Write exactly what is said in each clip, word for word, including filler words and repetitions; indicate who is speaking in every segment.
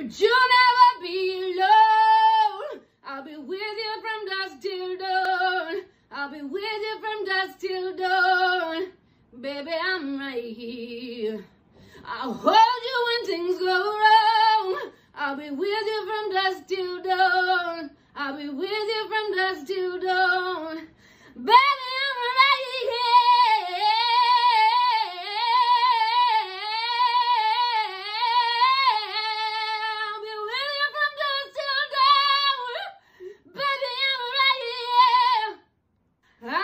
Speaker 1: but you'll never be alone. I'll be with you from dusk till dawn. I'll be with you from dusk till dawn. Baby, I'm right here. I'll hold you when things go wrong. I'll be with you from dusk till dawn. I'll be with you from dusk till dawn. Baby, I'm right here. I'll be with you from dusk till dawn. Baby, I'm right here.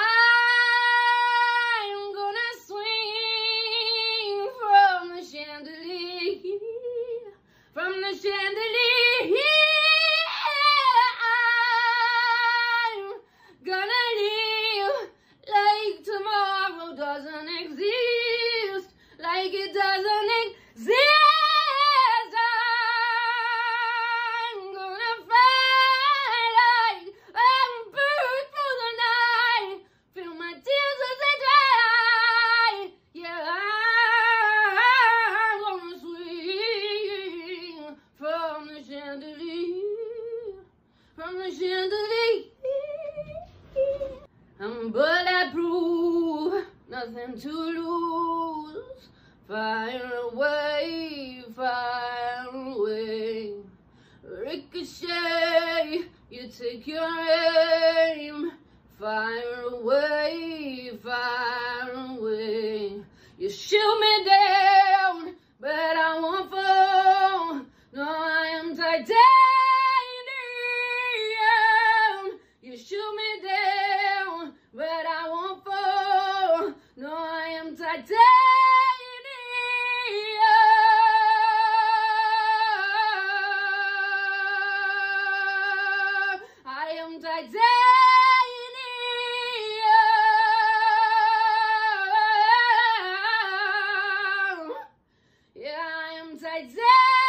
Speaker 1: I'm gonna swing from the chandelier, from the chandelier. Doesn't exist, like it doesn't exist. I'm gonna fly like a bird through the night, feel my tears as they dry. Yeah, I'm gonna swing from the chandelier, from the chandelier. I'm bulletproof, nothing to lose. Fire away, fire away. Ricochet, you take your aim. Fire away, fire away. You shoot me down, but I won't fall. No, I am titanium. You shoot me down, but I won't fall. No, I am titanium. I am titanium. Yeah, I am titanium.